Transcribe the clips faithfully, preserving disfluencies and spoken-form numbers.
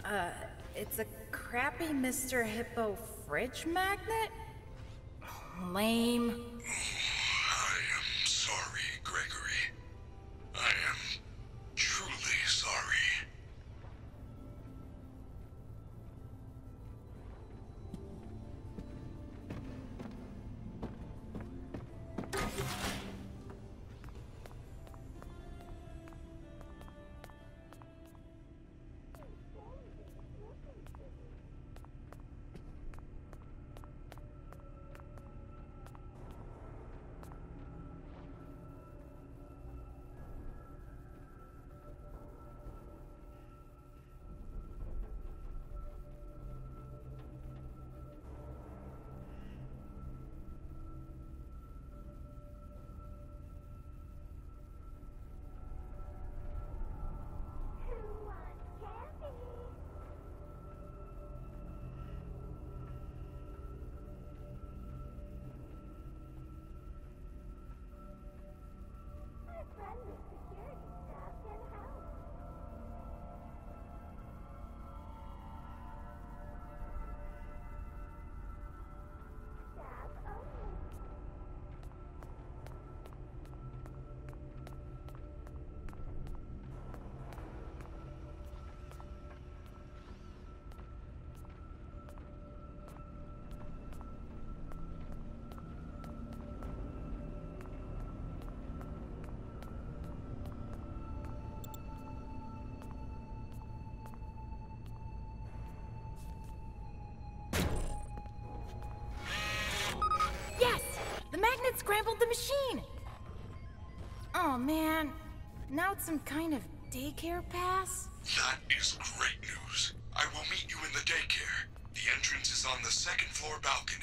Uh, it's a crappy Mister Hippo fridge magnet? Lame. I am sorry, Gregory. I am truly sorry. Scrambled the machine! Oh man, now it's some kind of daycare pass? That is great news. I will meet you in the daycare. The entrance is on the second floor balcony.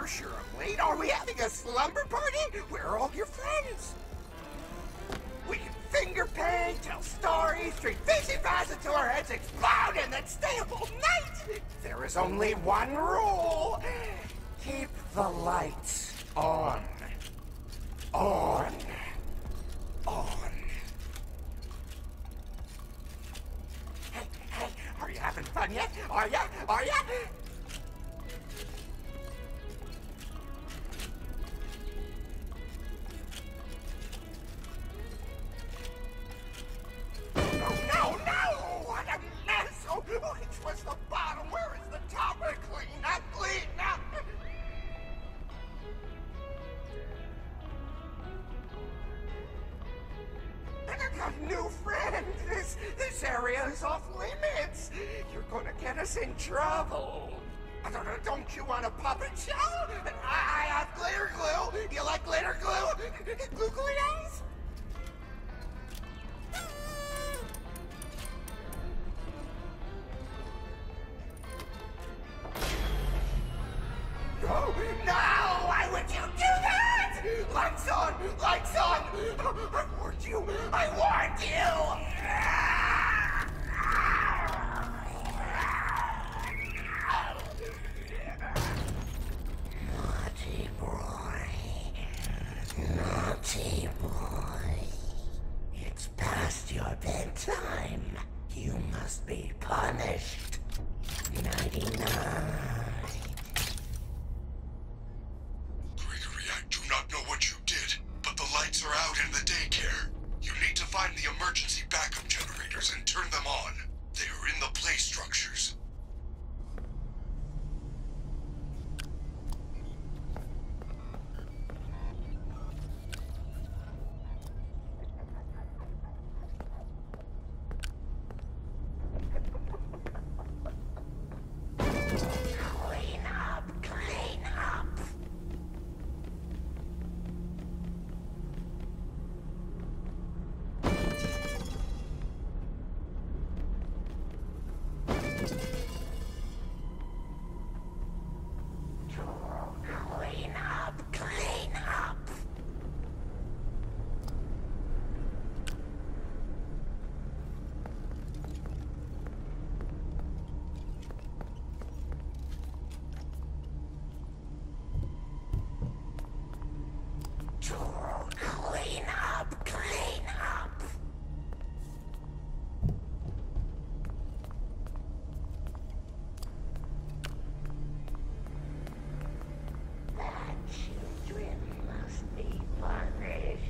you're sure I'm late. Are we having a slumber party? Where are all your friends? We can finger paint, tell stories, drink fizzy fast until our heads explode, and then stay up all night. There is only one rule. Keep the lights on. On. On. Hey, hey, are you having fun yet? Are ya? Are ya? Oh, no, no! What a mess! Oh, which was the bottom? Where is the top? Clean up, clean up! And I got a new friend! This, this area is off limits! You're gonna get us in trouble! I don't know, don't you want a puppet show? I, I have glitter glue! You like glitter glue? Glue glues? Oh, no! Why would you do that? Lights on! Lights on! I warned you! I warned you! Naughty boy. Naughty boy. It's past your bedtime. You must be punished. Ninety-nine. Are out in the daycare. You need to find the emergency backup generators and turn them on. They are in the play structures. Clean up, clean up. Clean up, clean up. Clean up, clean up. Bad children must be punished.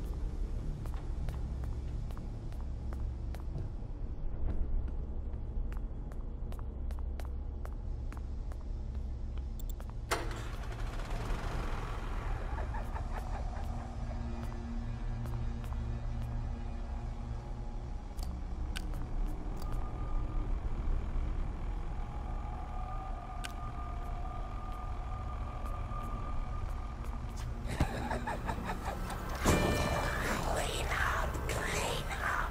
Clean up, clean up.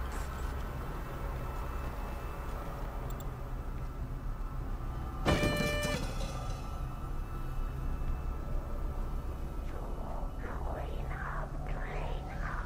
Clean up, clean up.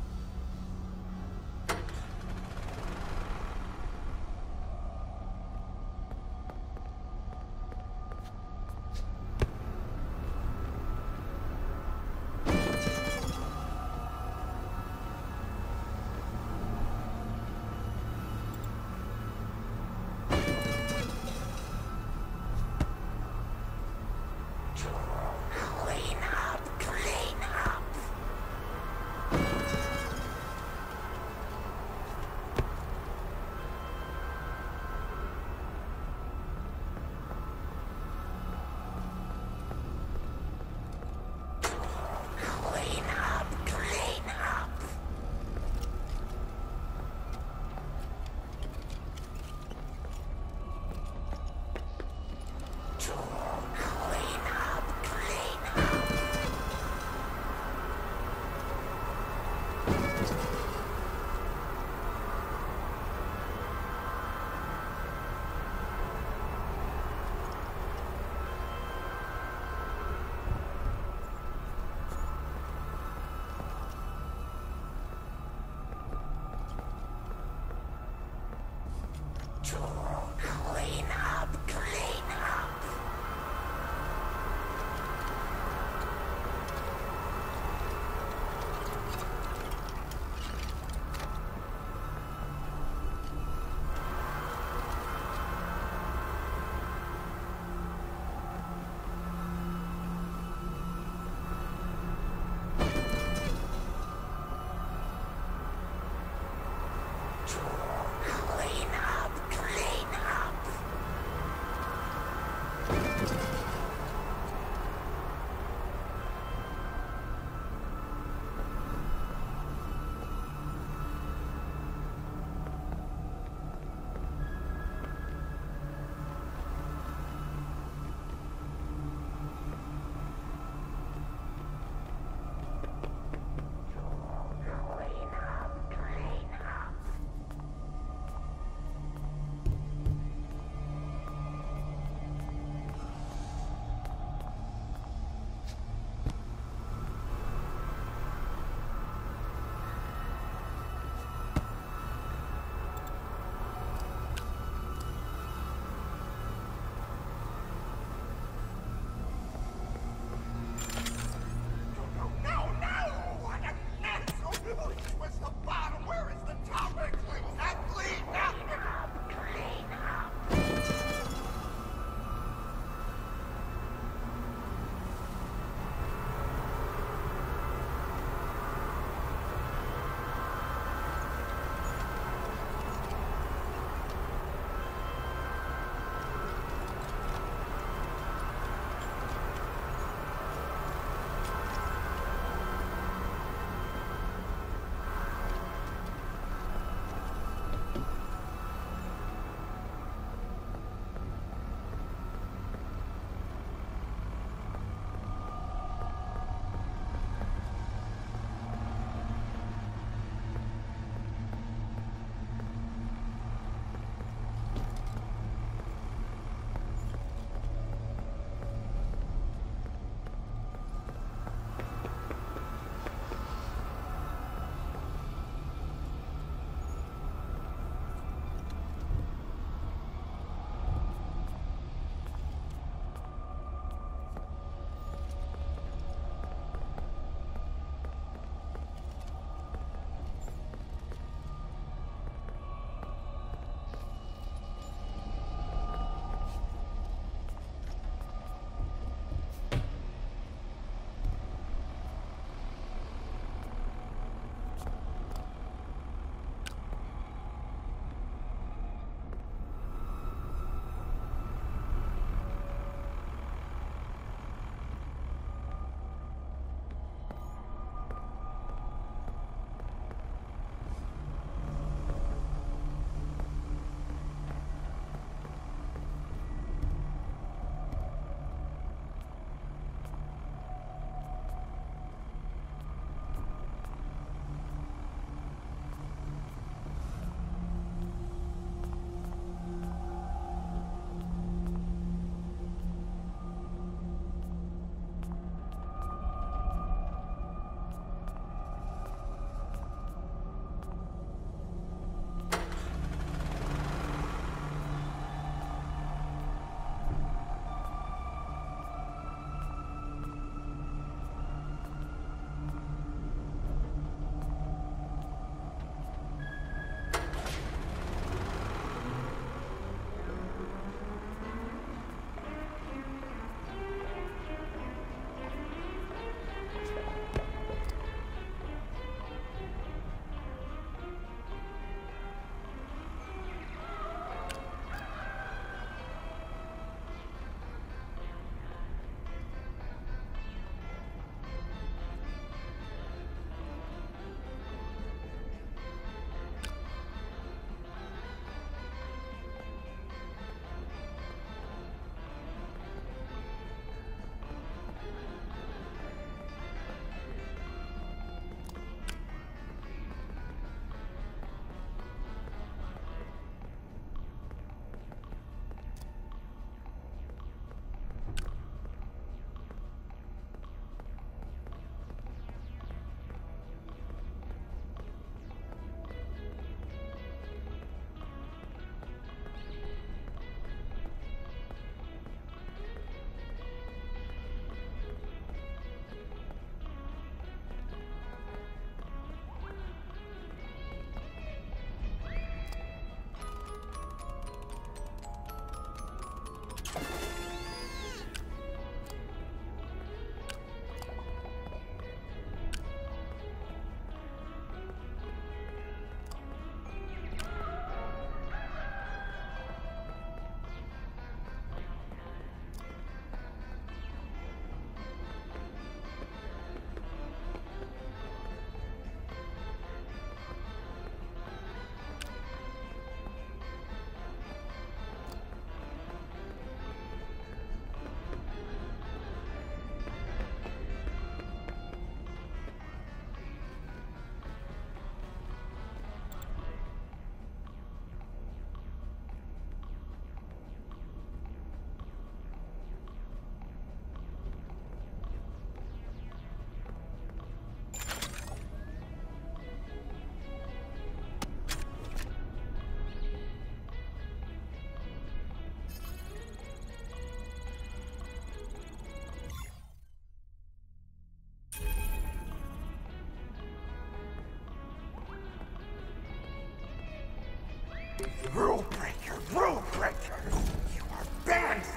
Clean up, clean up. Clean up, clean up. Clean up, clean up.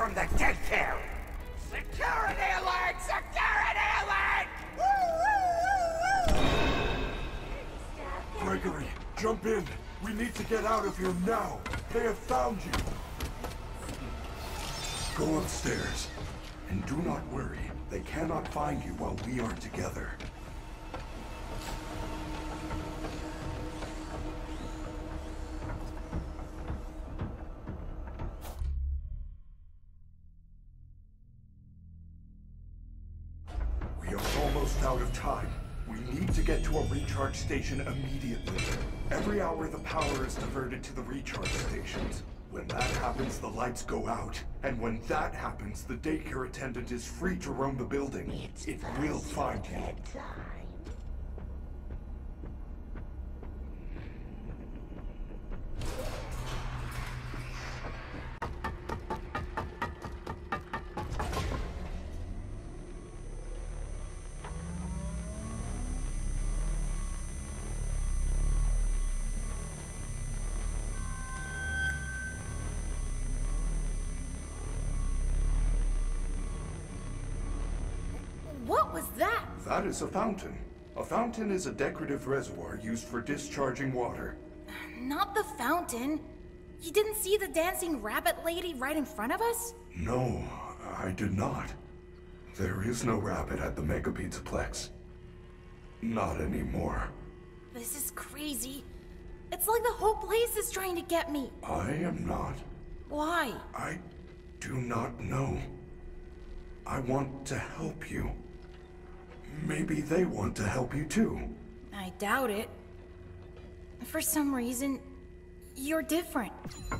from the daycare! Security alert! Security alert! Woo, woo, woo, woo! Gregory, jump in. We need to get out of here now. They have found you. Go upstairs. And do not worry. They cannot find you while we are together. We are almost out of time. We need to get to a recharge station immediately. Every hour the power is diverted to the recharge stations. When that happens, the lights go out. And when that happens, the daycare attendant is free to roam the building. It's it will find you. bedtime. What was that? That is a fountain. A fountain is a decorative reservoir used for discharging water. Not the fountain. You didn't see the dancing rabbit lady right in front of us? No, I did not. There is no rabbit at the Mega Pizzaplex. Not anymore. This is crazy. It's like the whole place is trying to get me. I am not. Why? I do not know. I want to help you. Maybe they want to help you too. I doubt it. For some reason, you're different.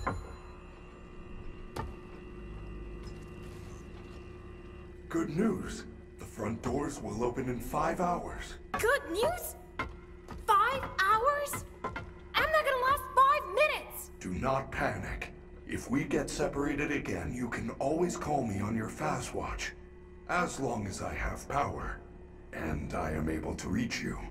Good news. The front doors will open in five hours. Good news? Five hours? I'm not gonna last five minutes! Do not panic. If we get separated again, you can always call me on your fast watch. As long as I have power. And I am able to reach you.